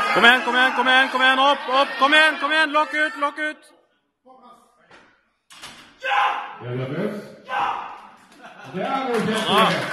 Kom igjen, kom igjen, kom igjen, kom igjen, opp, opp, kom igjen, lokk ut. Er du nervøs? Det er jo kjempelig.